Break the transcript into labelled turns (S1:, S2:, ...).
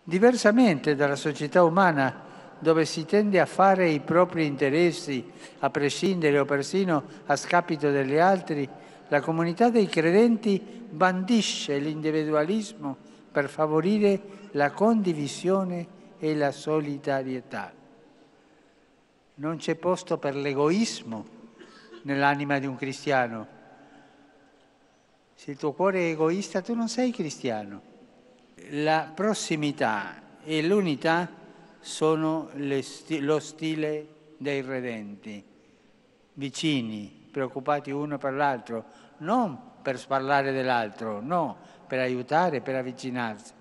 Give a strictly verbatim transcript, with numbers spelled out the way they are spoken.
S1: Diversamente dalla società umana, dove si tende a fare i propri interessi, a prescindere o persino a scapito degli altri, la comunità dei credenti bandisce l'individualismo per favorire la condivisione e la solidarietà. Non c'è posto per l'egoismo nell'anima di un cristiano. Se il tuo cuore è egoista, tu non sei cristiano. La prossimità e l'unità sono le sti- lo stile dei redenti, vicini, preoccupati uno per l'altro, non per parlare dell'altro, no, per aiutare, per avvicinarsi.